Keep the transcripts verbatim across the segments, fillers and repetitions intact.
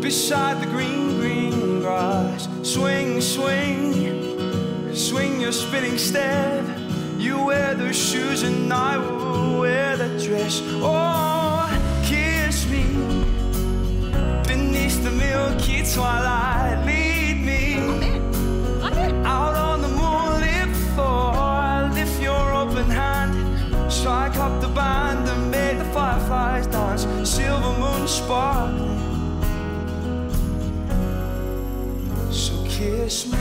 beside the green, green grass. Swing, swing, swing your spinning step. You wear those shoes and I will wear that dress. Oh, kiss me beneath the milky twilight. Lead me I'm in. I'm in. out on the moonlit floor. Lift your open hand, strike up the band and make the fireflies dance. Silver moon sparkling. So kiss me.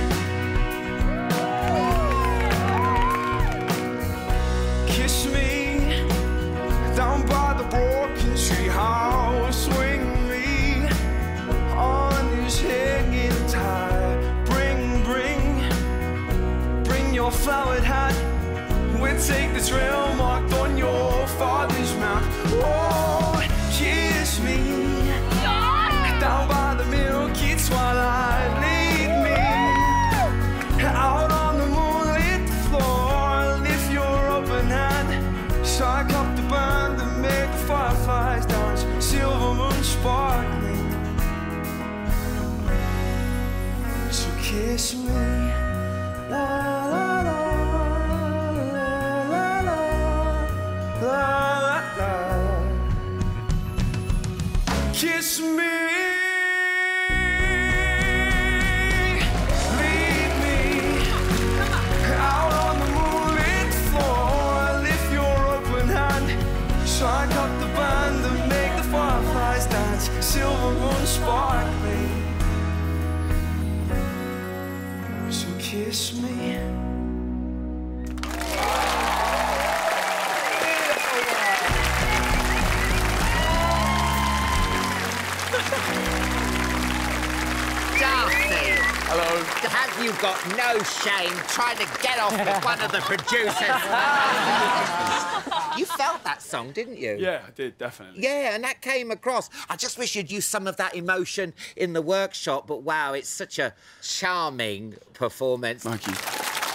Kiss me down by the broken tree house. Swing me on this hanging tide. Bring, bring, bring your flowered hat. We'll take the trail marked on your father's map. Oh, kiss me down by the milky twilight. Lead me out on the moonlit floor. Lift your open hand, strike up the band and make the fireflies dance. Silver moon sparkling. So kiss me. La, la, la, la, la, la, la, la. Kiss me. Strike up the band and make the fireflies dance. Silver moon sparkling. So kiss me. Darcy! Hello. Have you got no shame trying to get off with one of the producers? You felt that song, didn't you? Yeah, I did, definitely. Yeah, and that came across. I just wish you'd used some of that emotion in the workshop, but wow, it's such a charming performance. Thank you.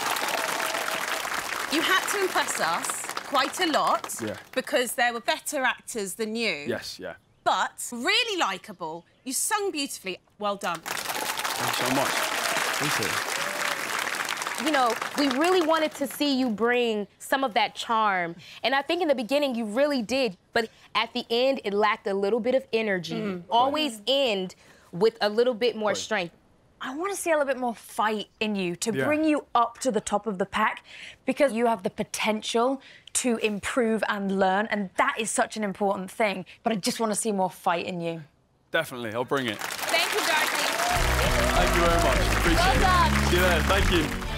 You had to impress us quite a lot. Yeah. Because there were better actors than you. Yes, yeah. But really likeable. You sung beautifully. Well done. Thanks so much. Thank you. You know, we really wanted to see you bring some of that charm. And I think in the beginning you really did, but at the end it lacked a little bit of energy. Mm. Always end with a little bit more strength. I want to see a little bit more fight in you to yeah. bring you up to the top of the pack, because you have the potential to improve and learn, and that is such an important thing. But I just want to see more fight in you. Definitely, I'll bring it. Thank you, Darcy. Thank you very much. Appreciate Well done. it. See you there. Thank you.